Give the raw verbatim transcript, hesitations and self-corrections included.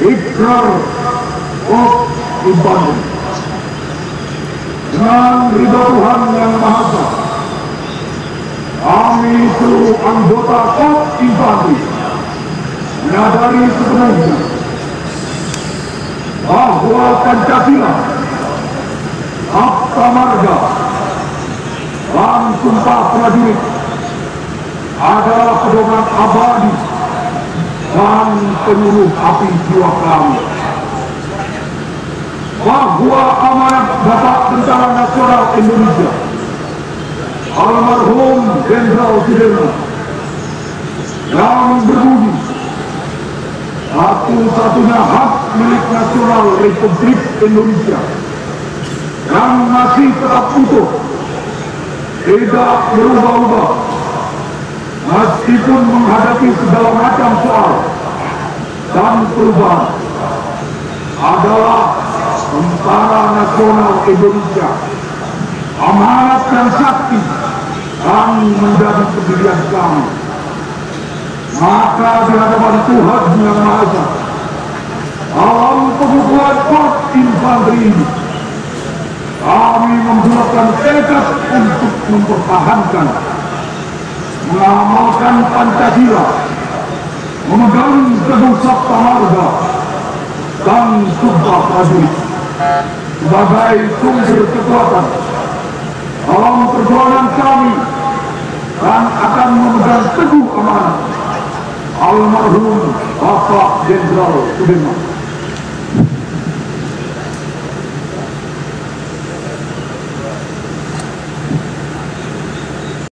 Ikrar of Infantry. Dengan ridho Tuhan Yang Maha Esa, kami seluruh anggota Korps Infanteri menyadari sepenuhnya bahwa Pancasila, Sabta Marga, dan Sumpah Prajurit adalah pedoman abadi dan penyuluh api jiwa kami. Bahwa amanat Bapak Tentara Nasional Indonesia almarhum Jenderal Sudirman yang berbunyi, satu-satunya hak milik nasional Republik Indonesia yang masih tetap utuh, tidak berubah-ubah meskipun menghadapi segala macam soal dan perubahan, adalah Tentara Nasional Indonesia, amanat yang sakti dan menjadi pendirian kami. Maka di hadapan Tuhan Yang Maha Esa, dalam pengukuhan Korps Infanteri ini, kami membulatkan tekad untuk mempertahankan, mengamalkan Pancasila, memegang teguh Sabta Marga dan Sumpah Prajurit sebagai sumber kekuatan dalam perjuangan kami, dan akan memegang teguh amanat almarhum Bapak Jenderal Sudirman.